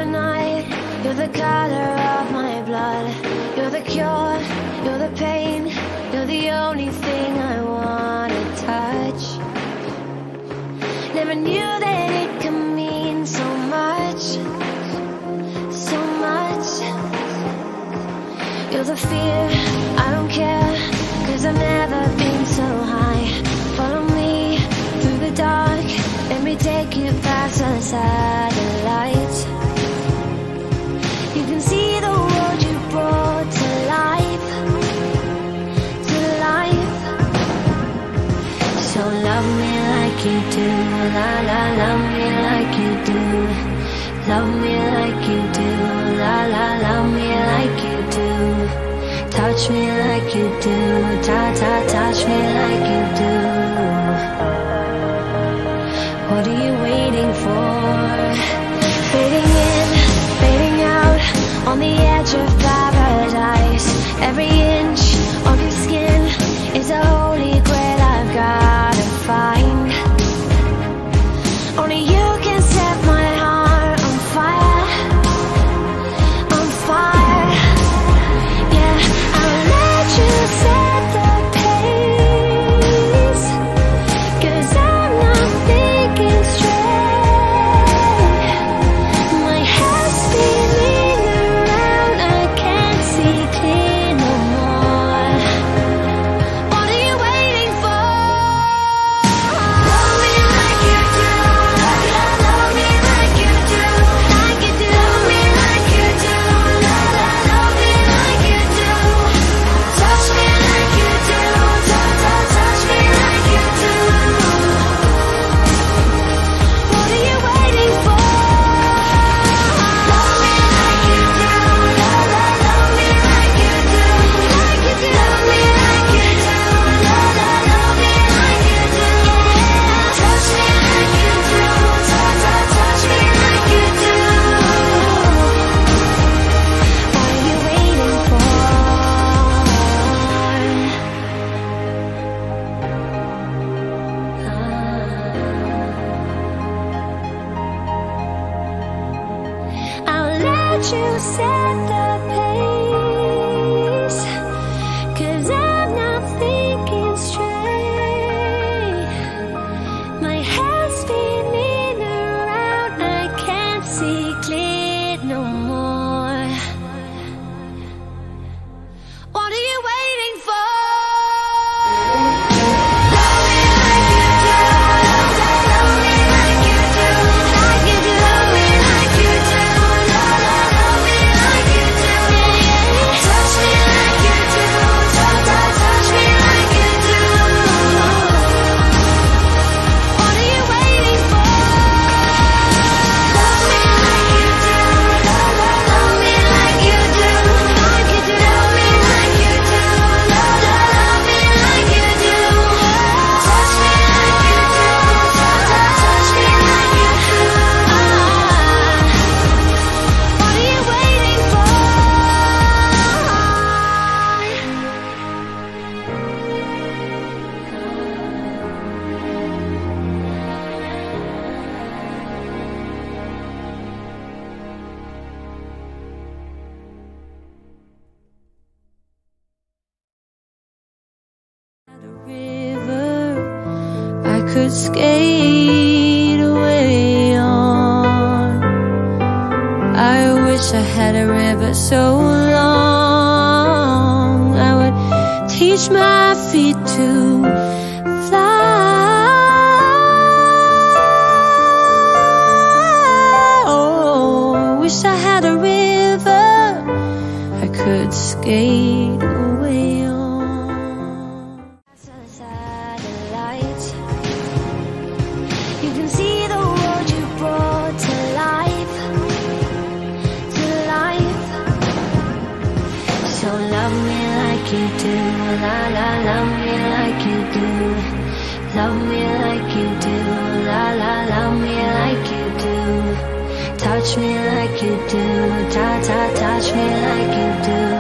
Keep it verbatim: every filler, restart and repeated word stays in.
the night, you're the color of my blood. You're the cure, you're the pain, you're the only thing I wanna touch. Never knew that it could mean so much, so much. You're the fear, I don't care, cause I've never been so high. Follow me through the dark, let me take you past the satellites. You can see the world you brought to life, to life. So love me like you do, la la, love me like you do. Love me like you do, la la, love me like you do. Touch me like you do, ta ta, touch me like you do. What are you waiting for? Fading in, fading out, on the edge of paradise. Every inch of your skin is a holy grail I've gotta find. Only you can set my heart on fire, on fire. Yeah, I'll let you set the pace, cause I'm not thinking straight. My head's spinning around, I can't see clear no more. What are you waiting for? Love me like you do, love, love, love me like you do, like you do. Love me like you do, love, love, love me like you do. Touch me like you do, touch, touch, touch me like you do. What are you waiting for? Love me like you do, love, love, love me like you do, like you do. Love me like you do, love, love, love me like you do. Touch me like you do, touch, touch, touch me like you do. What are you waiting for? I'll let you set the pace, cause I'm not thinking straight. My head's spinning around, I can't see clear no more. What are you waiting for? Love me like you do, love, love, love me like you do, like you do. Love me like you do, love, love, love me like you do. Touch me like you do, touch, touch, touch me like you do. What are you waiting for? Love me like you do, love, love, love me like you do, like you do. Love me like you do, love, love, love me like you do. Touch me like you do, touch, touch, touch me like you do. What are you waiting for? A river I could skate away on. I wish I had a river so long I would teach my feet to fly. Oh, I wish I had a river I could skate away on. Satellites. You can see the world you brought to life, to life. So love me like you do, la la, love me like you do. Love me like you do, la la, love me like you do. Touch me like you do, ta ta, touch me like you do.